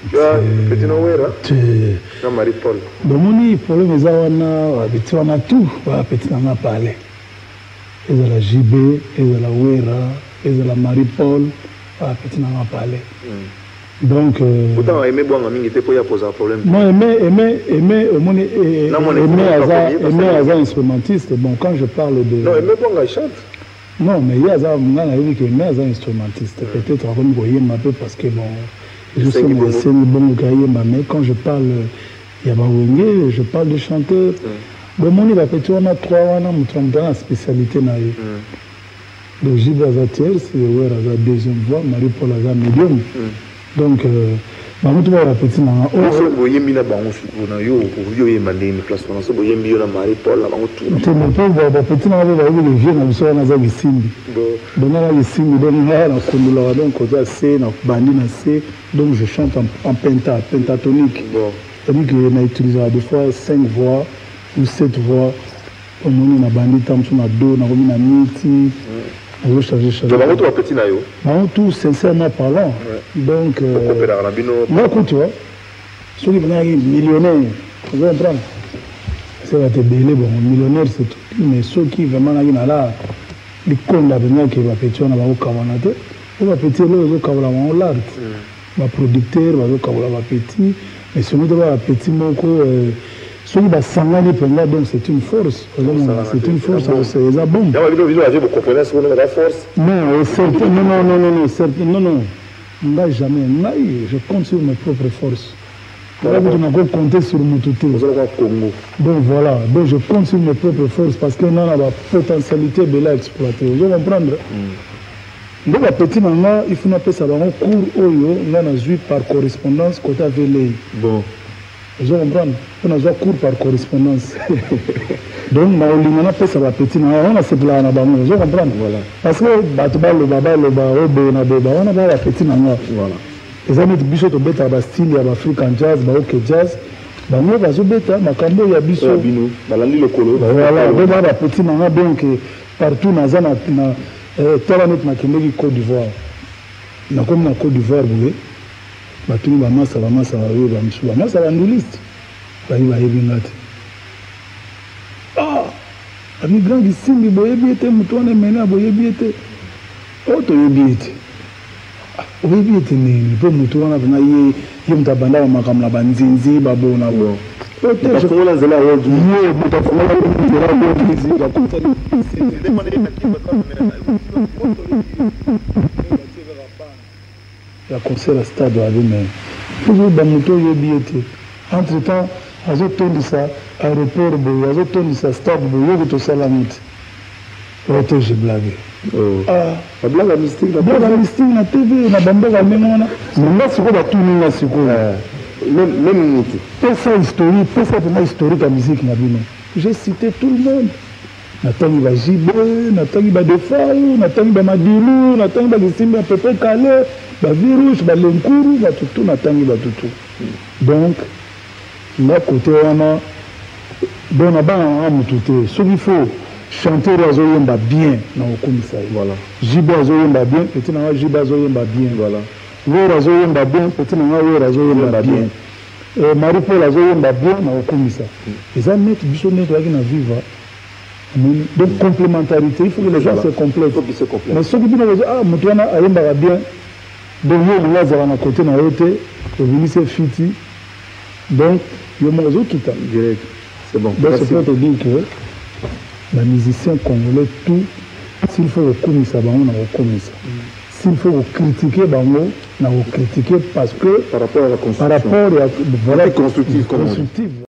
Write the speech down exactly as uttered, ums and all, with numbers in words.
Tu as petit Noël, hein? Marie-Paul. Donc, mon problème est que on a tout. Petit on a parlé. Et de la J B, et de la Ouera, et de la Marie-Paul. Petit on a parlé. Donc. Pourtant, aimer bon ami était pour y poser un problème. Non, aimer, aimer, aimer, au moins, aimer Aza instrumentiste. Bon, quand je parle de. Non, aimer bon, il chante. Non, mais il y a Aza, on a dit que aimer Aza instrumentiste. Peut-être qu'on va voyer un peu parce que bon. Je sais que c'est une bonne gaïe, mais quand je parle, il y a Bawenge, je parle de chanteur. Bon, mon il va peut-être on a trois, on a mon dans la spécialité naïe. Donc, J B Aza tierce, Ouera Aza deuxième voix, Marie-Paul Aza médium. Donc, bah, on va répéter maintenant. On se voyait bien là-bas, on a eu une mandé une place, on se voyait bien là Marie-Paul, là-bas, on tourne. Tu me peux voir, petit, on va voir le vieux, on va voir les signes. Donc, on a les signes, donc, on a la Kondula, donc, on a C, on a Bandi, on a C. Donc, je chante en penta, pentatonique. C'est-à-dire qu'on a utilisé des fois cinq voix ou sept voix. On a Bandi, on a Do, on a Miti. On charger charger. Donc, on va petit naïo. On tout sincèrement parlant. Donc, moi, quand tu vois, ceux qui sont millionnaires, vous allez comprendre. C'est la télé, bon, millionnaire, c'est tout. Mais ceux qui vraiment sont là, les cons là, qui va petit, on a au Kawanate, on va petit, on va au l'art. Ma producteur, on va petit, mais celui qui va petit, mon co. Celui qui s'engage donc c'est une force. C'est une force, c'est la bombe. Non, non, non, non, non, non, non, non, jamais. Je compte sur mes propres forces. Voilà, je n'ai pas compté sur mon touté. Donc voilà, donc je compte sur mes propres forces parce qu'on a la potentialité de l'exploiter. Vous comprendre? Donc, la petite maman, il faut appeler ça un cours Oyo, on a joué par correspondance côté à Vélé. Bon. Vous comprenez? On a joué cours par correspondance. Donc, on a fait ça la petite maman, on a fait là, on a vous comprenez? Voilà. Parce que, Batba, le Baba, le Baba, on a on a la petite maman. Voilà. Les amis de Bichot, au Beta, Bastille, il y a African Jazz, Baoke Jazz. Bah, moi, je vais Beta, ma cambo, il y a Bichot. Voilà, la petite maman, donc, partout dans la Teranet Makemeki Côte d'Ivoire. Na comme na Côte d'Ivoire, vous voyez. Batuni ba masa ba masa ba yo ba msu ba masa ba nduliste. Ba yi ba yebi ngati. Ah! Ami grand isimbi boye biete mutone mena boye biete. Oto yebiete. Oye biete ni po mutona na ye ye mtabanda ba makamla ba nzinzi ba bona bo. Ote je kola zela yo du. Yo mutafonga ba bo nzinzi ba kuta ni. C'est demandé na kiba kwa mena. La concert à stade à lui-même. Toujours dans le moto, il y a entre temps, à ce temps de ça, aéroport, à ce temps de ça, stade, il y a tout ça la nuit. Auto, j'ai blagué. Ah, la blague à mystique, la blague à mystique, la T V, la bande à mémoire. Mais là, c'est quoi tout le monde, c'est quoi? Même moto. C'est ça historique, c'est ça pour historique à musique, j'ai cité tout le monde. Natangi ba J B, natangi ba Defao, natangi ba Madilu, natangi ba Gisimba Pepe Kale, ba Virus, ba Lenkuru, ba Tutu, natangi ba Tutu. Donc, là, côté on a, bon, on a pas un moutouté. Ce qu'il faut, chanter Razoyemba bien, dans le commissariat. Voilà. J B Razoyemba bien, petit n'a J B Razoyemba bien. Voilà. Wo Razoyemba bien, petit n'a Wo Razoyemba bien. Marie-Paul Razoyemba bien, dans le commissariat. Et ça, mettre du sonnet de la vie à vivre. Donc, complémentarité, il faut que les gens se complètent. Mais ceux qui disent, ah, Moutouana, Ayemba bien, donc, il y a un côté, il y a un côté, il y a un fiti. Donc, il y a un tout le temps. C'est bon. Donc, c'est pour te dire que les musiciens congolais, tout, s'il faut reconnaître ça, on a reconnu ça. S'il faut critiquer, on a critiqué parce que. Par rapport à la construction. Par rapport à la construction.